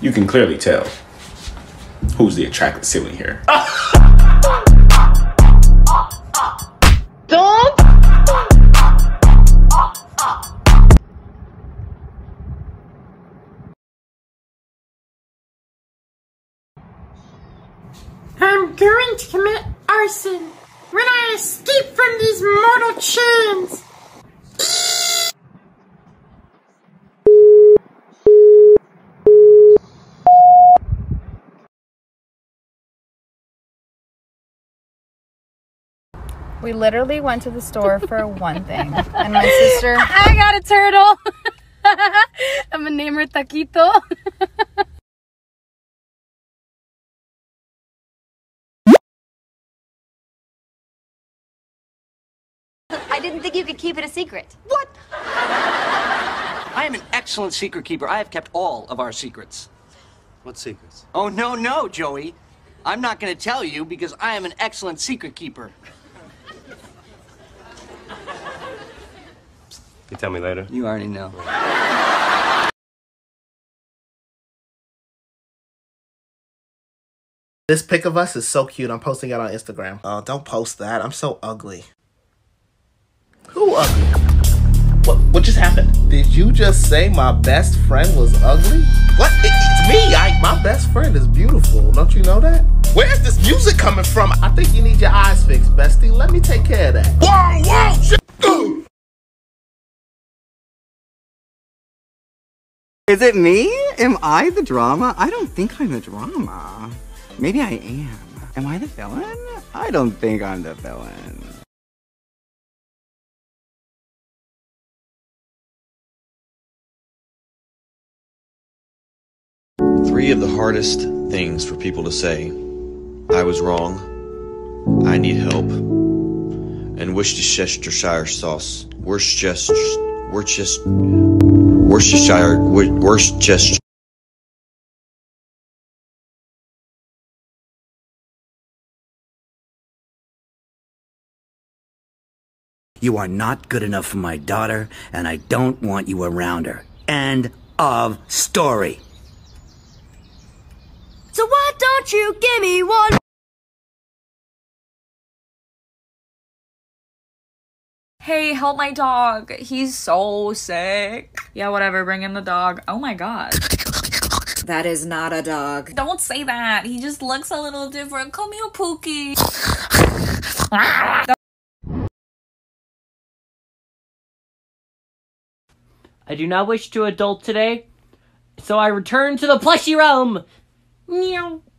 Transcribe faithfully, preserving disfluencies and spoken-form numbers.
You can clearly tell who's the attractive sibling here. Don't. I'm going to commit arson when I escape from these mortal chains. We literally went to the store for one thing, and my sister... I got a turtle! I'm gonna name her Taquito. I didn't think you could keep it a secret. What? I am an excellent secret keeper. I have kept all of our secrets. What secrets? Oh, no, no, Joey. I'm not going to tell you because I am an excellent secret keeper. You tell me later. You already know. This pic of us is so cute. I'm posting it on Instagram. Oh, don't post that. I'm so ugly. Who ugly? What, what just happened? Did you just say my best friend was ugly? What? It, it's me. I, my best friend is beautiful. Don't you know that? Where's this music coming from? I think you need your eyes fixed, bestie. Let me take care of that. Whoa, whoa, shit. Is it me? Am I the drama? I don't think I'm the drama. Maybe I am. Am I the villain? I don't think I'm the villain. Three of the hardest things for people to say. I was wrong. I need help. And Worcestershire sauce. Worcestershire. Worcestershire. Worcestershire. Worcestershire. You are not good enough for my daughter, and I don't want you around her. End of story. So why don't you give me one? Hey, help my dog. He's so sick. Yeah, whatever. Bring in the dog. Oh my god. That is not a dog. Don't say that. He just looks a little different. Come here, Pookie. I do not wish to adult today, so I return to the plushy realm. Meow.